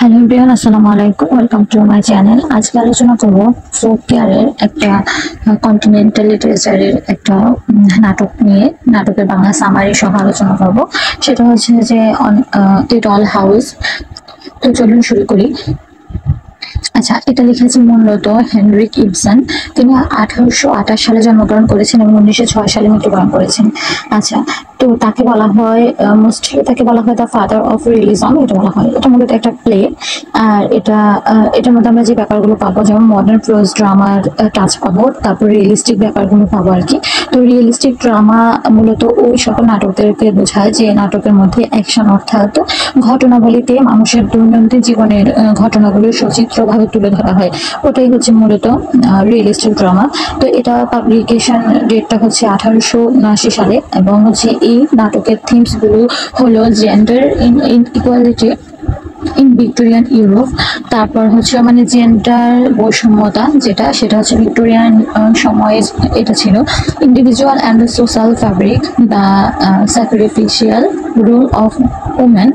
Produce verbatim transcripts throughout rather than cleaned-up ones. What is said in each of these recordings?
Hello everyone, আসসালামু আলাইকুম। Welcome to my channel. আজকে আলোচনা করব ফোক কেয়ারের একটা কন্টিনেন্টাল লিটারেচারের একটা উম, নাটক নিয়ে। নাটকের বাংলা সামারি সহ আলোচনা করব। সেটা হচ্ছে যে এ ডল হাউস। তো চলুন শুরু করি। আচ্ছা, এটা লিখেছেন মূলত হেনরিক ইবসন। তিনি আঠারোশো আঠাশ সালে জন্মগ্রহণ করেছেন এবং উনিশশো ছয় সালে মৃত্যুবরণ করেছেন। আচ্ছা, তো তাকে বলা হয় মোস্টলি তাকে বলা হয় দ্য ফাদার অফ রিয়েলিজম। এটা বলা হয়, এটা মূলত একটা প্লে। আর এটা আহ, এটার মধ্যে আমরা যে ব্যাপারগুলো পাবো, যেমন মডার্ন প্রোজ ড্রামার টাচ পাবো, তারপর রিয়েলিস্টিক ব্যাপারগুলো পাবো আর কি। তো রিয়েলিস্টিক ড্রামা মূলত ওই সকল নাটকদেরকে বোঝায় যে নাটকের মধ্যে অ্যাকশন অর্থাৎ ঘটনাবলিতে মানুষের দৈনন্দিন জীবনের আহ, ঘটনাগুলো সচিত্রভাবে তুলে ধরা হয়। ওটাই হচ্ছে মূলত রিয়েলিস্টিক ড্রামা। তো এটা পাবলিকেশন ডেটটা হচ্ছে আঠারোশো উনআশি সালে, এবং হচ্ছে এই নাটকের থিমস গুলো হলো gender inequality in Victorian Europe. তারপর হচ্ছে মানে জেন্ডার বৈষম্যতা, যেটা সেটা হচ্ছে ভিক্টোরিয়ান সময়ে এটা ছিল। Individual and social fabric, the sacrificial role of women,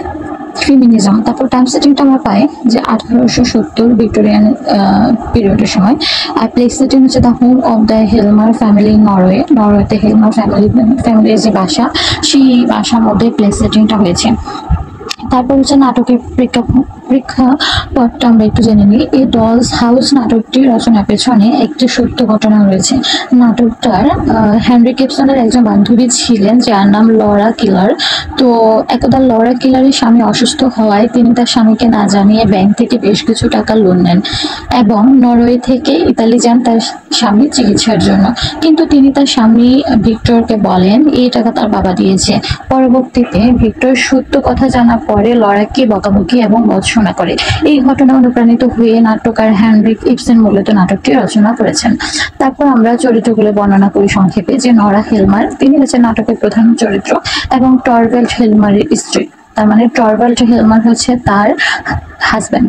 feminism. তারপর টাইম সেটিংটা আমরা পাই যে আঠারোশো সত্তর ভিক্টোরিয়ান পিরিয়ডের সময়। আর প্লেস সেটিং হচ্ছে the home of the Helmer family in Norway. নরওয়েতে হেলমার ফ্যামিলি ফ্যামিলির যে বাসা, সেই বাসার মধ্যে প্লেস সেটিংটা হয়েছে। তারপর হচ্ছে নাটকের প্রেক্ষাপট প্রেক্ষাপটটা আমরা একটু জেনে নিই। এই ডলস হাউস নাটকটি রচনার পেছনে একটি সত্য ঘটনা রয়েছে। নাটকটার হেনরি কিপসনের একজন বান্ধবী ছিলেন যার নাম লরা কিলার। তো একদা লরা কিলারের স্বামী অসুস্থ হওয়ায় তিনি তার স্বামীকে না জানিয়ে ব্যাংক থেকে বেশ কিছু টাকা লোন নেন এবং নরওয়ে থেকে ইতালি যান তার স্বামীর চিকিৎসার জন্য। কিন্তু তিনি তার স্বামী ভিক্টরকে বলেন এই টাকা তার বাবা দিয়েছে। পরবর্তীতে ভিক্টর সত্য কথা জানার পরে লরাকে বকাবকি এবং বৎসনা করে। এই ঘটনা অনুপ্রাণিত হয়ে নাট্যকার হেনরিক ইবসেন মূলত নাটকটি রচনা করেছেন। তারপর আমরা চরিত্রগুলো বর্ণনা করি সংক্ষেপে। যে নরা হেলমার, তিনি হচ্ছেন নাটকের প্রধান চরিত্র এবং টরভেল্ড হেলমারের স্ত্রী। তার মানে টরভেল্ড হেলমার হচ্ছে তার হাজব্যান্ড।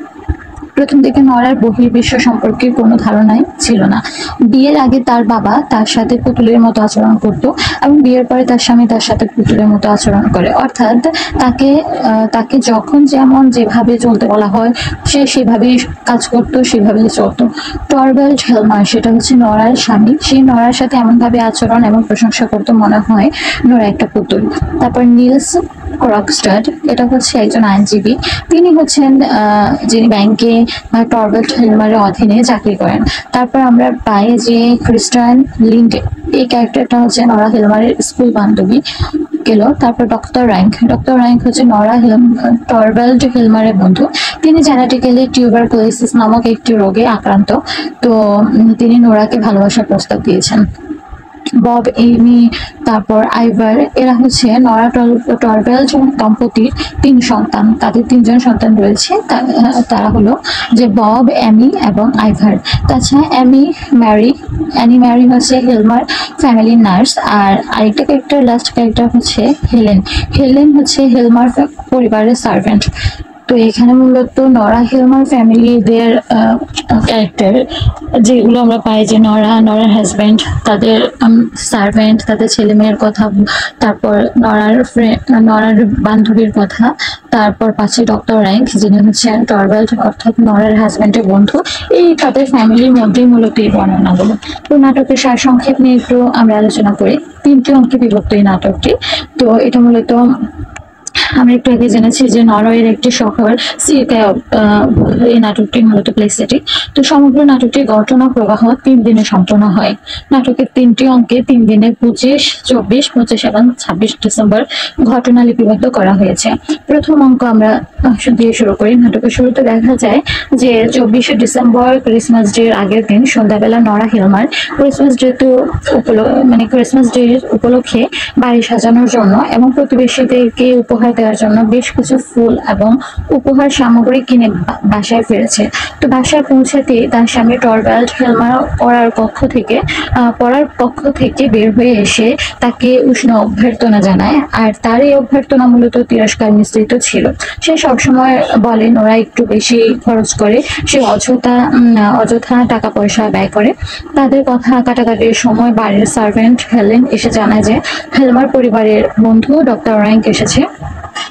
প্রথম দিকে নরার বহির্বিশ্ব সম্পর্কে কোনো ধারণাই ছিল না। বিয়ের আগে তার বাবা তার সাথে পুতুলের মতো আচরণ করত এবং বিয়ের পরে তার স্বামী তার সাথে পুতুলের মতো আচরণ করে, অর্থাৎ তাকে তাকে যখন যেমন যেভাবে চলতে বলা হয় সে সেভাবেই কাজ করতো, সেভাবেই চলতো। টরভেল্ড হেলমার, সেটা হচ্ছে নরার স্বামী, সেই নরার সাথে এমনভাবে আচরণ এবং প্রশংসা করতো মনে হয় নরা একটা পুতুল। তারপর নিলস ক্রকস্টাড, এটা হচ্ছে একজন আইনজীবী। তিনি হচ্ছেন যিনি ব্যাংকে টরভেল্ড হেলমারের অধীনে চাকরি করেন। তারপর আমরা পাই যে ক্রিস্টান লিন্ডে, এই ক্যারেক্টারটা হচ্ছে নরা হেলমারের স্কুল বান্ধবী গেল। তারপর ডক্টর র্যাঙ্ক, ডক্টর র্যাঙ্ক হচ্ছে নরা টরভেল্ড হেলমারের বন্ধু। তিনি জেনেটিক্যালি টিউবারকুলোসিস নামক একটি রোগে আক্রান্ত। তো তিনি নোরাকে ভালোবাসার প্রস্তাব দিয়েছেন। বব, এমি, তারপর আইভার, এরা হচ্ছে নরা টরভেল্ড দম্পতির তিন সন্তান। তাদের তিনজন সন্তান রয়েছে, তারা হলো যে বব, এমি এবং আইভার। তাছাড়া এমি ম্যারি, অ্যানি ম্যারি হচ্ছে হেলমার ফ্যামিলির নার্স। আর আরেকটা ক্যারেক্টার, লাস্ট ক্যারেক্টার হচ্ছে হেলেন। হেলেন হচ্ছে হেলমার পরিবারের সার্ভেন্ট। তো এখানে মূলত নরা হেলমার ফ্যামিলিদের ক্যারেক্টার যেগুলো আমরা পাই, যে নরা, নরার হাজব্যান্ড, তাদের সার্ভেন্ট, তাদের ছেলে মেয়ের কথা, তারপর নরার ফ্রেন্ড, নরার বান্ধবীর কথা, তারপর পাশে ডক্টর র্যাঙ্ক যিনি হচ্ছেন টরভেল্ড অর্থাৎ নরার হাজব্যান্ডের বন্ধু। এই তাদের ফ্যামিলির মধ্যেই মূলত এই বর্ণনাগুলো। তো নাটকের সার সংক্ষেপ নিয়ে একটু আমরা আলোচনা করি। তিনটি অঙ্কে বিভক্ত এই নাটকটি। তো এটা মূলত আমরা একটু আগে জেনেছি যে নরওয়ের একটি শহর সিরকা, এই নাটকটি মূলত প্লেস সেটিং। তো সমগ্র নাটকটির ঘটনা প্রবাহ তিন দিনে সম্পন্ন হয়। নাটকের তিনটি অঙ্কে তিন দিনে পঁচিশ, চব্বিশ, পঁচিশ এবং ছাব্বিশ ডিসেম্বর ঘটনা লিপিবদ্ধ করা হয়েছে। প্রথম অঙ্ক আমরা দিয়ে শুরু করি। নাটকের শুরুতে দেখা যায় যে চব্বিশে ডিসেম্বর ক্রিসমাস ডে আগের দিন সন্ধ্যাবেলা নরা হেলমার ক্রিসমাস ডে তো মানে ক্রিসমাস ডে উপলক্ষে বাড়ি সাজানোর জন্য এবং প্রতিবেশীদেরকে উপহার দেওয়ার জন্য বেশ কিছু ফুল এবং উপহার সামগ্রী কিনে বাসায় ফিরেছে। তো বাসায় পৌঁছাতে তার স্বামী টরভেল্ড হেলমার পড়ার কক্ষ থেকে পড়ার কক্ষ থেকে বের হয়ে এসে তাকে উষ্ণ অভ্যর্থনা জানায়। আর তার এই অভ্যর্থনা মূলত তিরস্কার মিশ্রিত ছিল। সে সবসময় বলে ওরা একটু বেশি খরচ করে, সে অযথা অযথা টাকা পয়সা ব্যয় করে। তাদের কথা কাটাকাটির সময় বাড়ির সার্ভেন্ট হেলেন এসে জানায় যে হেলমার পরিবারের বন্ধু ডক্টর র্যাঙ্ক এসেছে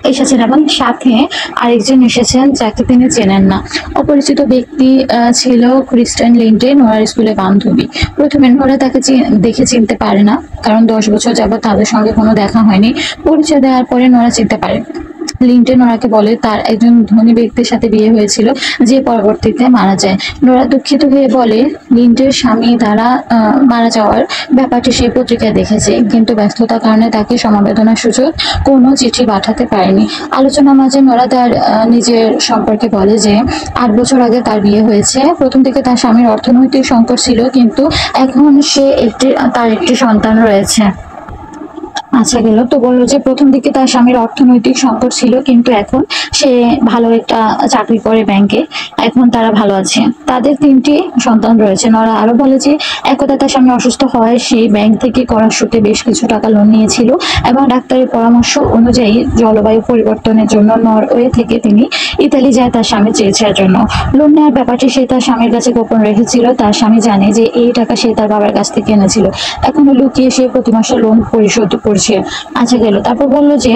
এসেছেন এবং সাথে আরেকজন এসেছেন যাকে তিনি চেনেন না। অপরিচিত ব্যক্তি আহ, ছিল ক্রিস্টান লিন্ডে, নোরার স্কুলে বান্ধবী। প্রথমে নোরা তাকে চি- দেখে চিনতে পারে না, কারণ দশ বছর যাবত তাদের সঙ্গে কোনো দেখা হয়নি। পরিচয় দেওয়ার পরে নোরা চিনতে পারে। লিন্টন নোরাকে বলে তার একজন ধনী ব্যক্তির সাথে বিয়ে হয়েছিল, যে পরবর্তীতে মারা যায়। নোরা দুঃখিত হয়ে বলে লিন্টের স্বামী দ্বারা আহ, মারা যাওয়ার ব্যাপারটি সেই পত্রিকায় দেখেছে, কিন্তু ব্যস্ততার কারণে তাকে সমবেদনা সূচক কোনো চিঠি পাঠাতে পারেনি। আলোচনার মাঝে নোরা তার আহ, নিজের সম্পর্কে বলে যে আট বছর আগে তার বিয়ে হয়েছে। প্রথম থেকে তার স্বামীর অর্থনৈতিক সংকট ছিল, কিন্তু এখন সে একটি তার একটি সন্তান রয়েছে। আচ্ছা গেল তো বললো যে প্রথম দিকে তার স্বামীর অর্থনৈতিক সংকট ছিল, কিন্তু এখন সে ভালো একটা চাকরি করে ব্যাংকে, এখন তারা ভালো আছে। তাদের তিনটি সন্তান রয়েছে। নরা আরো বলে যে একদা তার স্বামী অসুস্থ হয়, সে ব্যাংক থেকে করা সুদে বেশ কিছু টাকা লোন নিয়েছিল এবং ডাক্তারের পরামর্শ অনুযায়ী জলবায়ু পরিবর্তনের জন্য নরওয়ে থেকে তিনি ইতালি যায় তার স্বামী চিকিৎসার জন্য। লোন নেওয়ার ব্যাপারটি সে তার স্বামীর কাছে গোপন রেখেছিল। তার স্বামী জানে যে এই টাকা সে তার বাবার কাছ থেকে এনেছিল, এখনো লুকিয়ে সে প্রতি মাসে লোন পরিশোধ করছে। আচ্ছা গেল, তারপর বললো যে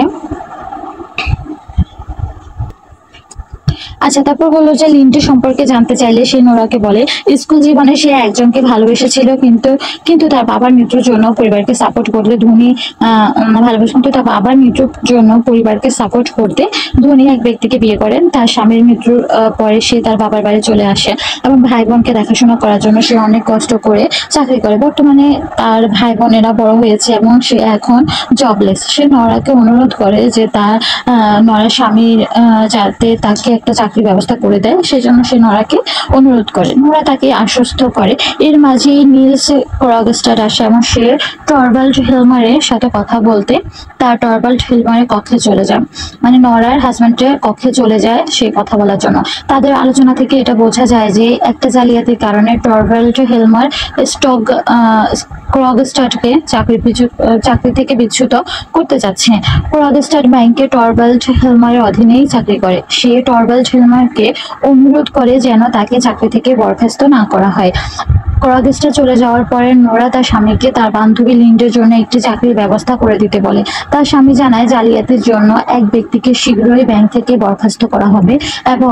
আচ্ছা তারপর বললো যে লিন্টি সম্পর্কে জানতে চাইলে সে নোরাকে বলে স্কুল জীবনে সে একজনকে ভালোবেসেছিল, কিন্তু কিন্তু তার বাবার মৃত্যুর জন্য পরিবারকে সাপোর্ট করতে ধনী আহ ভালোবাসে কিন্তু তার বাবার মৃত্যুর জন্য পরিবারকে সাপোর্ট করতে ধনী এক ব্যক্তিকে বিয়ে করেন। তার স্বামীর মৃত্যুর আহ, পরে সে তার বাবার বাড়ি চলে আসে এবং ভাই বোনকে দেখাশোনা করার জন্য সে অনেক কষ্ট করে চাকরি করে। বর্তমানে তার ভাই বোনেরা বড় হয়েছে এবং সে এখন জবলেস। সে নরাকে অনুরোধ করে যে তার আহ নরার স্বামীর আহ, যাতে তাকে একটা চাকরির ব্যবস্থা করে দেয়, সেজন্য সে নরাকে অনুরোধ করে। নোরা তাকে আশ্বস্ত করে। এর মাঝেই নিলস ক্রগস্টাড আসে এবং সে টরভাল্ড হেলমারের সাথে কথা বলতে তার টরভাল্ড হেলমারের কক্ষে চলে যায়, মানে নরার হাজব্যান্ডের কক্ষে চলে যায় সে কথা বলার জন্য। তাদের আলোচনা থেকে এটা বোঝা যায় যে একটা জালিয়াতির কারণে টরভাল্ড হেলমার স্টক ক্রগস্টাডকে চাকরি পিছু- আহ, চাকরি থেকে বিচ্যুত করতে যাচ্ছে। ক্রগস্টাড ব্যাংকে টরভাল্ড হেলমারের অধীনেই চাকরি করে। সে টরভাল্ড হেলমারকে অনুরোধ করে যেন তাকে চাকরি থেকে বরখাস্ত না করা হয়। ক্রগস্টাড চলে যাওয়ার পরে নোরা তার স্বামীকে তার বান্ধবী লিন্ডের জন্য একটি চাকরির ব্যবস্থা করে দিতে বলে। তার স্বামী জানায় জালিয়াতির জন্য এক ব্যক্তিকে শীঘ্রই ব্যাংক থেকে বরখাস্ত করা হবে এবং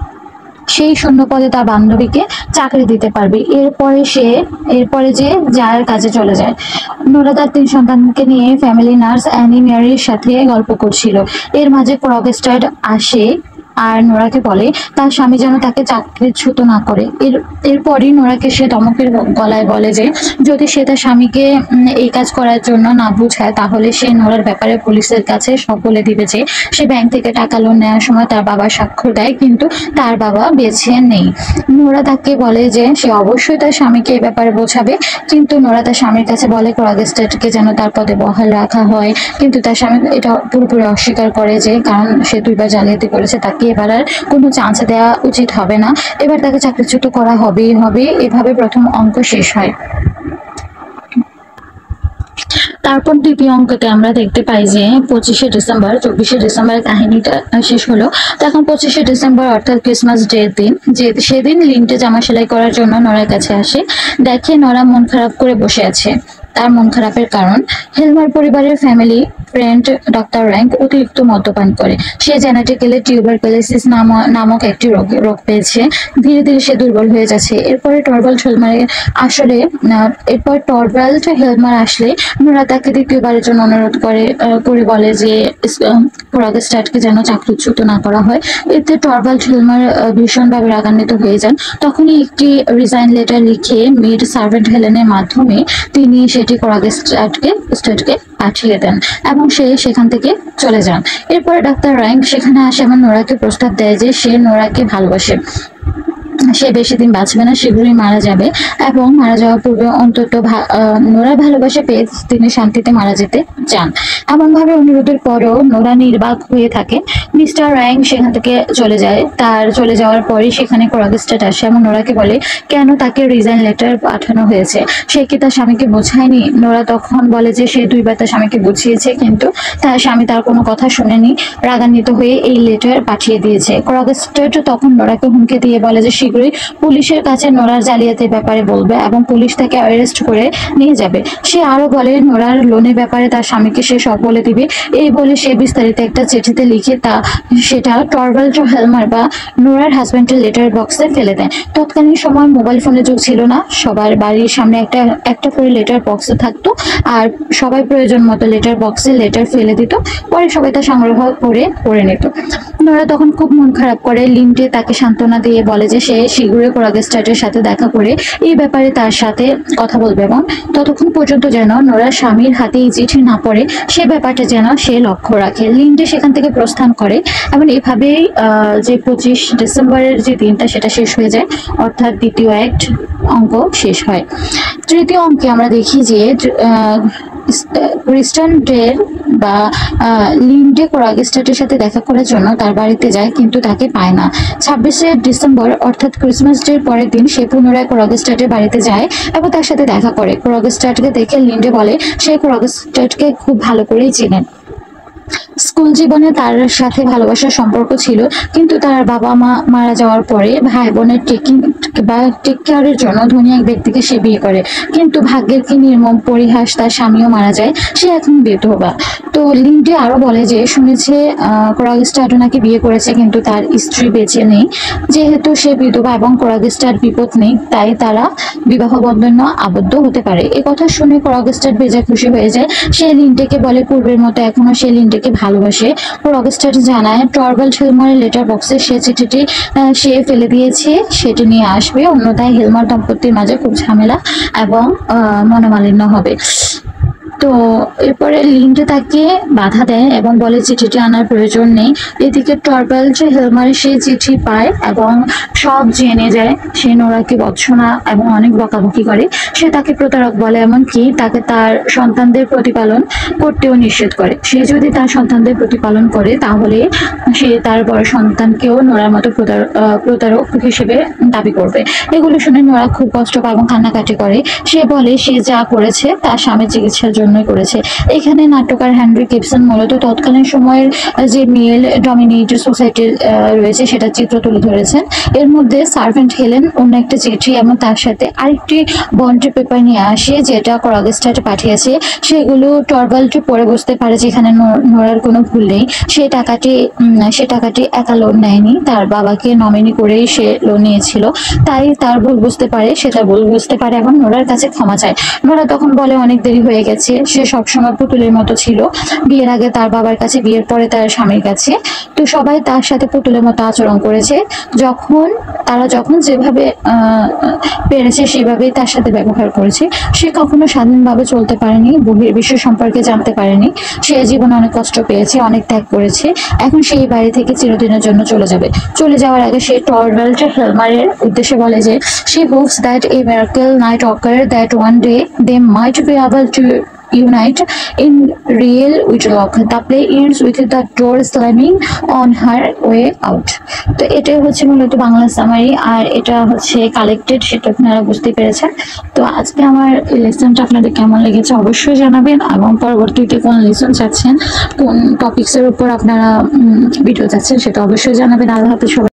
সেই শূন্য পদে তার বান্ধবীকে চাকরি দিতে পারবে। এরপরে সে এরপরে যে জায়ের কাজে চলে যায়। নোরা তার তিন সন্তানকে নিয়ে ফ্যামিলি নার্স অ্যানি ম্যারির সাথে গল্প করছিল। এর মাঝে ক্রগস্টাড আসে আর নোরাকে বলে তার স্বামী যেন তাকে চাকরিচ্যুত না করে। এর এরপরই নোরাকে সে ধমকের গলায় বলে যে যদি সে তার স্বামীকে উম, এই কাজ করার জন্য না বুঝায়, তাহলে সে নোরার ব্যাপারে পুলিশের কাছে সব বলে দিবে যে সে ব্যাংক থেকে টাকা লোন নেওয়ার সময় তার বাবা স্বাক্ষর দেয়, কিন্তু তার বাবা বেঁচে নেই। নোরা তাকে বলে যে সে অবশ্যই তার স্বামীকে এই ব্যাপারে বোঝাবে, কিন্তু নোরা তার স্বামীর কাছে বলে ক্রগস্টাডকে যেন তার পদে বহাল রাখা হয়, কিন্তু তার স্বামী এটা পুরোপুরি অস্বীকার করে যে কারণ সে দুইবার জালিয়াতি করেছে, তাকে এবার আর কোনো চান্স দেওয়া উচিত হবে না, এবার তাকে চাকরিচ্যুত করা হবেই হবে। এভাবে প্রথম অঙ্ক শেষ হয়। তারপর দ্বিতীয় অঙ্কতে আমরা দেখতে পাই যে পঁচিশে ডিসেম্বর চব্বিশে ডিসেম্বরের কাহিনীটা শেষ হলো। তো এখন পঁচিশে ডিসেম্বর অর্থাৎ ক্রিসমাস ডের দিন, যে সেদিন লিন্টে জামা সেলাই করার জন্য নরার কাছে আসে। দেখে নরা মন খারাপ করে বসে আছে। তার মন খারাপের কারণ হেলমার পরিবারের ফ্যামিলি ফ্রেন্ড ডক্টর র্যাঙ্ক অতিরিক্ত মদ্যপান করে। সে জেনেটিক্যালি টিউবারকুলোসিস নামক একটি রোগ রোগ পেয়েছে। ধীরে ধীরে সে দুর্বল হয়ে যাচ্ছে। এরপরে টরভাল্ড হেলমারের আসলে আহ, এরপর টরভাল্ড হেলমার আসলে নোরা তাকে দ্বিতীয়বারের জন্য অনুরোধ করে আহ, করে বলে যে ক্রগস্টাডকে যেন চাকরিচ্যুত না করা হয়। এতে টরভাল্ড হেলমার আহ, ভীষণভাবে রাগান্বিত হয়ে যান। তখনই একটি রিজাইন লেটার লিখে মেড সার্ভেন্ট হেলেনের মাধ্যমে তিনি সেটি ক্রগস্টাডকে স্টাডকে পাঠিয়ে দেন এবং সে সেখান থেকে চলে যান। এরপরে ডাক্তার র্যাঙ্ক সেখানে আসে এবং নোরাকে প্রস্তাব দেয় যে সে নোরাকে ভালোবাসে, সে বেশি দিন বাঁচবে না, শীঘ্রই মারা যাবে এবং মারা যাওয়ার পূর্বে অন্তত ভা- আহ, নোরা ভালোবাসা পেয়ে তিনি শান্তিতে মারা যেতে চান। এমন ভাবে অনুরোধের পরও নোরা নির্বাক হয়ে থাকে। মিস্টার র্যাং সেখান থেকে চলে যায়। তার চলে যাওয়ার পরই সেখানে ক্রগস্টাড আসে এবং নোরাকে বলে কেন তাকে রিজাইন লেটার পাঠানো হয়েছে, সে কি তার স্বামীকে বোঝায়নি। নোরা তখন বলে যে সে দুইবার তার স্বামীকে বুঝিয়েছে, কিন্তু তার স্বামী তার কোনো কথা শুনেনি, রাগান্বিত হয়ে এই লেটার পাঠিয়ে দিয়েছে। ক্রগস্টাড তখন নোরাকে হুমকি দিয়ে বলে যে শীঘ্রই সরাসরি পুলিশের কাছে নোরার জালিয়াতির ব্যাপারে বলবে এবং পুলিশ তাকে অ্যারেস্ট করে নিয়ে যাবে। সে আরো বলে নোরার লোনের ব্যাপারে তার স্বামীকে সে সব বলে দিবে। এই বলে সে বিস্তারিত একটা চিঠিতে লিখে তা সেটা টরভাল্ড হেলমার বা নোরার হাজব্যান্ডের লেটার বক্সে ফেলে দেয়। তৎকালীন সময় মোবাইল ফোনের যুগ ছিল না, সবার বাড়ির সামনে একটা একটা করে লেটার বক্সে থাকতো আর সবাই প্রয়োজন মতো লেটার বক্সে লেটার ফেলে দিত, পরে সবাই তা সংগ্রহ করে পড়ে নিত। নোরা তখন খুব মন খারাপ করে। লিন্ডে তাকে সান্ত্বনা দিয়ে বলে যে সে শীঘ্রই কোরাগস্টাটের সাথে দেখা করে এই ব্যাপারে তার সাথে কথা বলবে এবং ততক্ষণ পর্যন্ত যেন নোরার স্বামীর হাতে এই চিঠি না পড়ে সে ব্যাপারটা যেন সে লক্ষ্য রাখে। লিন্ডে সেখান থেকে প্রস্থান করে এবং এভাবেই যে পঁচিশ ডিসেম্বরের যে দিনটা সেটা শেষ হয়ে যায়, অর্থাৎ দ্বিতীয় অ্যাক্ট অঙ্ক শেষ হয়। তৃতীয় অঙ্কে আমরা দেখি যে ক্রিস্টান ডের বা লিন্ডে কোরাগস্টাটের সাথে দেখা করার জন্য তার বাড়িতে যায় কিন্তু তাকে পায় না। ছাব্বিশে ডিসেম্বর অর্থাৎ ক্রিসমাস ডের পরের দিন সে পুনরায় কোরাগস্টাটের বাড়িতে যায় এবং তার সাথে দেখা করে। কোরাগস্টাটকে দেখে লিন্ডে বলে সে কোরাগস্টাটকে খুব ভালো করেই চেনেন। স্কুল জীবনে তার সাথে ভালোবাসার সম্পর্ক ছিল, কিন্তু তার বাবা মা মারা যাওয়ার পরে ভাই বোনের টেকিং বা টেক কেয়ারের জন্য ধনী এক ব্যক্তিকে সে বিয়ে করে, কিন্তু ভাগ্যের কি নির্মম পরিহাস, তার স্বামীও মারা যায়, সে এখন বিধবা। তো লিন্ডে আরো বলে যে শুনেছে কোরাগস্টাট নাকি বিয়ে করেছে কিন্তু তার স্ত্রী বেঁচে নেই। যেহেতু সে বিধবা এবং কোরাগস্টাট বিপদ নেই, তাই তারা বিবাহ বন্ধন আবদ্ধ হতে পারে। এ কথা শুনে কোরাগস্টাট বেজে খুশি হয়ে যায়। সে লিন্ডেকে বলে পূর্বের মতো এখনো সে লিন্ডেকে ভালোবাসে। কোরাগস্টাট জানায় টরভাল্ড হেলমারের লেটার বক্সে সে চিঠিটি সে ফেলে দিয়েছে, সেটি নিয়ে আসবে, অন্যথায় হেলমার দম্পতির মাঝে খুব ঝামেলা এবং মনোমালিন্য হবে। তো এরপরে লিন্ডে তাকে বাধা দেয় এবং বলে চিঠিটি আনার প্রয়োজন নেই। এদিকে টরভাল্ড হেলমার সেই চিঠি পায় এবং সব জেনে যায়। সে নোরাকে বৎসনা এবং অনেক বকাবকি করে। সে তাকে প্রতারক বলে, এমনকি তাকে তার সন্তানদের প্রতিপালন করতেও নিষেধ করে। সে যদি তার সন্তানদের প্রতিপালন করে তাহলে সে তার বড় সন্তানকেও নোরার মতো প্রতারক হিসেবে দাবি করবে। এগুলো শুনে নোরা খুব কষ্ট পায় এবং কান্নাকাটি করে। সে বলে সে যা করেছে তার স্বামীর চিকিৎসার জন্য করেছে। এখানে নাট্যকার হেনরি গিবসন মূলত তৎকালীন সময়ের যে মেল ডমিনেটেড সোসাইটি রয়েছে সেটা চিত্র তুলে ধরেছেন। এর মধ্যে সার্ভেন্ট হেলেন অন্য একটা চিঠি এবং তার সাথে আরেকটি বন্ড পেপার নিয়ে আসে যেটা কোরাগস্টাট পাঠিয়েছে। সেগুলো টরভাল্ড পড়ে বুঝতে পারে যেখানে নোরার কোনো ভুল নেই। সে টাকাটি সে টাকাটি একা লোন নেয়নি, তার বাবাকে নমিনি করেই সে লোন নিয়েছিল। তাই তার ভুল বুঝতে পারে, সে তার ভুল বুঝতে পারে এবং নোরার কাছে ক্ষমা চায়। নোরা তখন বলে অনেক দেরি হয়ে গেছে, সে সবসময় পুতুলের মতো ছিল, বিয়ের আগে তার বাবার কাছে, বিয়ের পরে তার স্বামীর কাছে। তো সবাই তার সাথে পুতুলের মতো আচরণ করেছে, যখন তারা যখন যেভাবে পেরেছে সেভাবেই তার সাথে ব্যবহার করেছে। সে কখনো স্বাধীনভাবে চলতে পারেনি, বহির্বিশ্ব সম্পর্কে জানতে পারেনি। সে জীবনে অনেক কষ্ট পেয়েছে, অনেক ত্যাগ করেছে। এখন সে এই বাড়ি থেকে চিরদিনের জন্য চলে যাবে। চলে যাওয়ার আগে সে টরভাল্ড হেলমারের উদ্দেশ্যে বলে যে she hopes that a miracle might occur, that one day they might be able to unite in real wedlock. The play ends with the door slamming on her way out. তো এটাই হচ্ছে মূলত বাংলা সামারি, আর এটা হচ্ছে collected, সেটা আপনারা বুঝতে পেরেছেন। তো আজকে আমার লেসনটা আপনাদের কেমন লেগেছে অবশ্যই জানাবেন, এবং পরবর্তীতে কোন লেসন চাচ্ছেন, কোন টপিক্সের উপর আপনারা ভিডিও চাচ্ছেন সেটা অবশ্যই জানাবেন। আল্লাহ হাফেজ।